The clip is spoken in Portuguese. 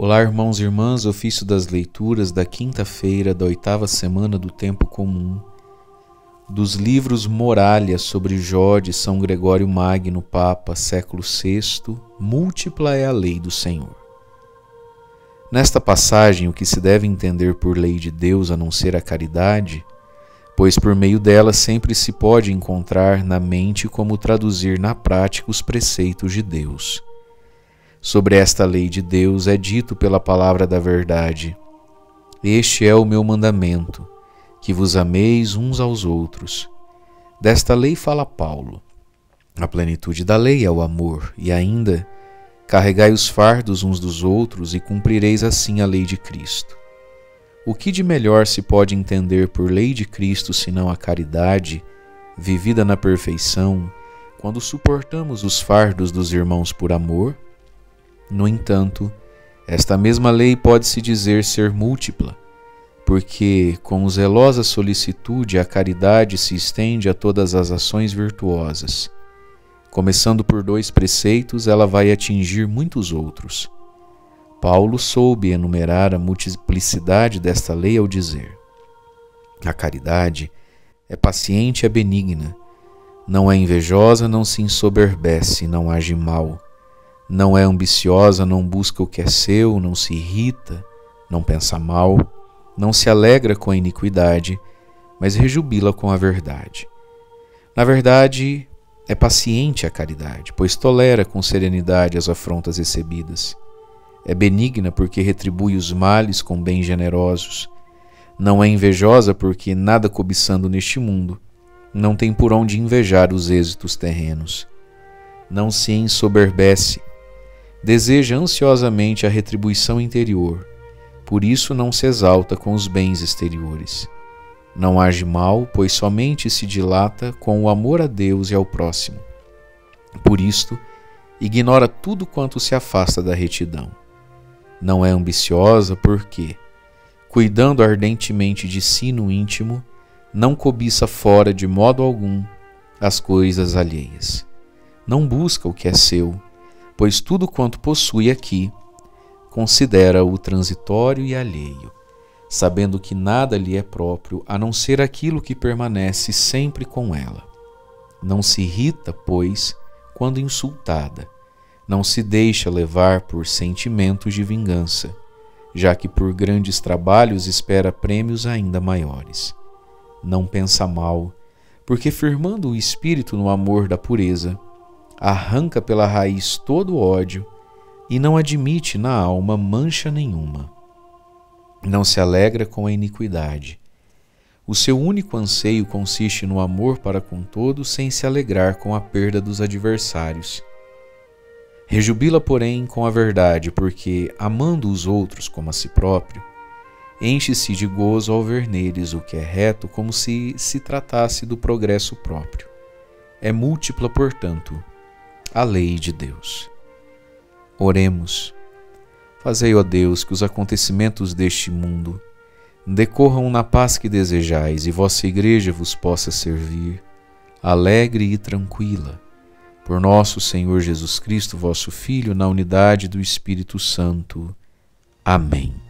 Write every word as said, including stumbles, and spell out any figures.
Olá, irmãos e irmãs, ofício das leituras da quinta-feira da oitava semana do Tempo Comum, dos livros Moralia sobre Jó de São Gregório Magno, Papa, século sexto, múltipla é a lei do Senhor. Nesta passagem, o que se deve entender por lei de Deus a não ser a caridade, pois por meio dela sempre se pode encontrar na mente como traduzir na prática os preceitos de Deus. Sobre esta lei de Deus é dito pela palavra da verdade: Este é o meu mandamento, que vos ameis uns aos outros. Desta lei fala Paulo. A plenitude da lei é o amor, e ainda, carregai os fardos uns dos outros e cumprireis assim a lei de Cristo. O que de melhor se pode entender por lei de Cristo senão a caridade, vivida na perfeição, quando suportamos os fardos dos irmãos por amor? No entanto, esta mesma lei pode-se dizer ser múltipla, porque, com zelosa solicitude, a caridade se estende a todas as ações virtuosas. Começando por dois preceitos, ela vai atingir muitos outros. Paulo soube enumerar a multiplicidade desta lei ao dizer: a caridade é paciente e é benigna, não é invejosa, não se ensoberbece, não age mal. Não é ambiciosa, não busca o que é seu, não se irrita, não pensa mal, não se alegra com a iniquidade, mas rejubila com a verdade. Na verdade, é paciente a caridade, pois tolera com serenidade as afrontas recebidas. É benigna porque retribui os males com bens generosos. Não é invejosa porque, nada cobiçando neste mundo, não tem por onde invejar os êxitos terrenos. Não se ensoberbece, deseja ansiosamente a retribuição interior, por isso não se exalta com os bens exteriores. Não age mal, pois somente se dilata com o amor a Deus e ao próximo. Por isto, ignora tudo quanto se afasta da retidão. Não é ambiciosa porque, cuidando ardentemente de si no íntimo, não cobiça fora de modo algum as coisas alheias. Não busca o que é seu, pois tudo quanto possui aqui, considera-o transitório e alheio, sabendo que nada lhe é próprio a não ser aquilo que permanece sempre com ela. Não se irrita, pois, quando insultada, não se deixa levar por sentimentos de vingança, já que por grandes trabalhos espera prêmios ainda maiores. Não pensa mal, porque firmando o espírito no amor da pureza, arranca pela raiz todo o ódio e não admite na alma mancha nenhuma. Não se alegra com a iniquidade. O seu único anseio consiste no amor para com todos sem se alegrar com a perda dos adversários. Rejubila, porém, com a verdade, porque, amando os outros como a si próprio, enche-se de gozo ao ver neles o que é reto como se se tratasse do progresso próprio. É múltipla, portanto, a lei de Deus. Oremos. Fazei, ó Deus, que os acontecimentos deste mundo decorram na paz que desejais e vossa Igreja vos possa servir, alegre e tranquila, por nosso Senhor Jesus Cristo, vosso Filho, na unidade do Espírito Santo. Amém.